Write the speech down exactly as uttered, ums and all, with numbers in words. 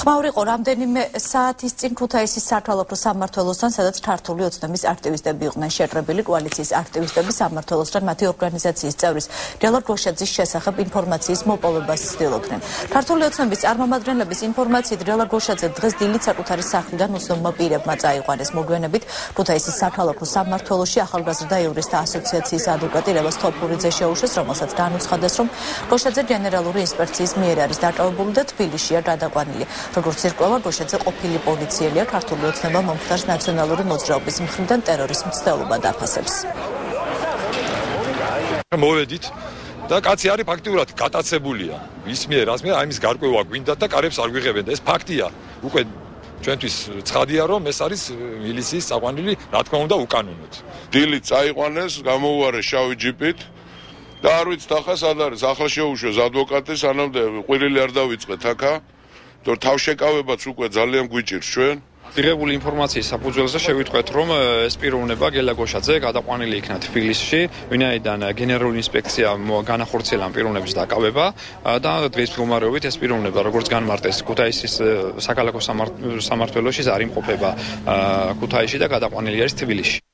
ხმაური იყო რამდენიმე საათის წინ ქუთაისის საქალაქო სამმართველოსთან, სადაც ქართული ოცნების აქტივისტები იყვნენ. შეკრებილი კოალიციის აქტივისტები სამმართველოსგან მათი ორგანიზაციის წევრის გელა გოშაძის შესახებ ინფორმაციის მოპოვებას ცდილობდნენ. ქართული ოცნების წარმომადგენლების ინფორმაციით გელა გოშაძე დღეს დილით საკუთარი სახლიდან უცნობმა პირებმა წაიყვანეს. მოგვიანებით ქუთაისის საქალაქო სამმართველოში ახალგაზრდა იურისტთა ასოციაციის ადვოკატი რევასთოფურიძე შეუშვეს, რომელსაც განუცხადეს, რომ გოშაძე გენერალური ინსპექციის მიერ არის დაკავებული და თბილისშია გადაყვანილი. როგორც ირკვევა, გოშაძე ყოფილი პოლიციელია, ქართული ოცნება მომხდარს ნაციონალური მოძრაობის მხრიდან ტერორის მცდელობა დაფასებს. მოვედით და კაცი არის ფაქტიურად გატაცებულია. ის მიერ რას მიერ აი მის გარკვევა გვინდა და კარებს არ გვიღებენ. ეს ფაქტია. უკვე ჩვენთვის ცხადია, რომ ეს არის მილიციის წაყვანილი, რა თქმა უნდა, უკანონოდ. დილით წაიყვანეს, გამოუარეს შავი ჯიპით და არ ვიცით ახლა სად არის. ახლა შეუშვეს ადვოკატი, სანამდე ყვირილი არ დავიწყეთ აქა. და თავშეკავებაც უკვე ძალიან გვიჭირს ჩვენ. მიღებული ინფორმაციის საფუძველზე შევიტყვეთ, რომ ეს პიროვნება გელა გოშაძე გადაყვანილი იქნა თბილისში, ვინაიდან გენერალური ინსპექცია განახორციელა ამ პიროვნების დაკავება და დღეს მდგომარეობით ეს პიროვნება, როგორც განმარტეს, ქუთაისის საქალაქო სამმართველოში არ იმყოფება ქუთაისში და გადაყვანილი არის თბილისში.